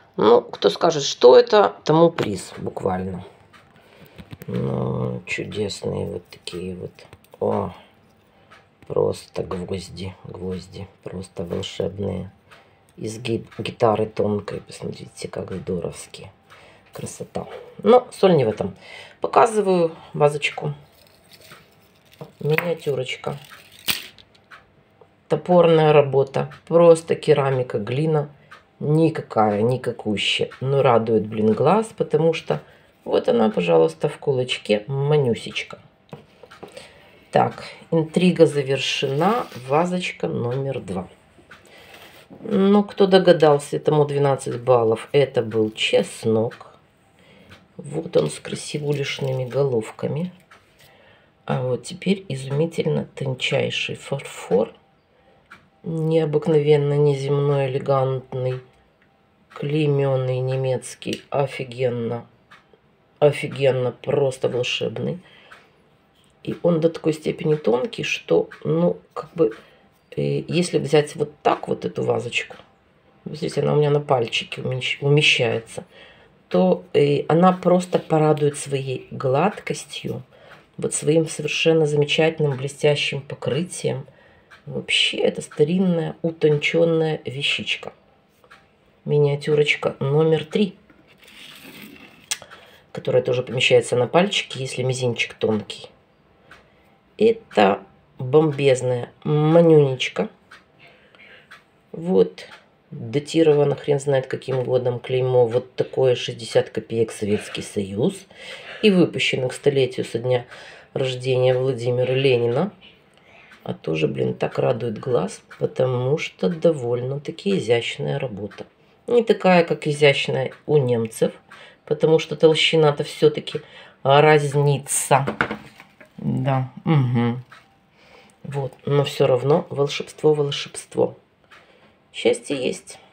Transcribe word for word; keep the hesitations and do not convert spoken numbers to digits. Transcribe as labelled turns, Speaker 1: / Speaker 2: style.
Speaker 1: Ну, кто скажет, что это, тому приз буквально. Ну, чудесные вот такие вот. О, просто гвозди, гвозди, просто волшебные. Из гитары тонкой, посмотрите, как здоровски. Красота. Но соль не в этом. Показываю вазочку. Миниатюрочка. Топорная работа. Просто керамика, глина. Никакая, никакущая. Но радует, блин, глаз, потому что вот она, пожалуйста, в кулачке. Манюсечка. Так, интрига завершена. Вазочка номер два. Ну, кто догадался, этому двенадцать баллов. Это был чеснок. Вот он с красивулишными головками. А вот теперь изумительно тончайший фарфор. Необыкновенно неземной, элегантный, клейменный немецкий. Офигенно. Офигенно, просто волшебный. И он до такой степени тонкий, что, ну, как бы, э, если взять вот так вот эту вазочку, смотрите, она у меня на пальчике умещается, то э, она просто порадует своей гладкостью, вот своим совершенно замечательным блестящим покрытием. Вообще, это старинная, утонченная вещичка. Миниатюрочка номер три, которая тоже помещается на пальчике, если мизинчик тонкий. Это бомбезная манюнечка. Вот, датировано хрен знает каким годом, клеймо вот такое, шестьдесят копеек, Советский Союз. И выпущено к столетию со дня рождения Владимира Ленина. А тоже, блин, так радует глаз, потому что довольно-таки изящная работа. Не такая, как изящная у немцев, потому что толщина-то все-таки разнится. Да, угу. Вот, но все равно волшебство, волшебство. Счастье есть.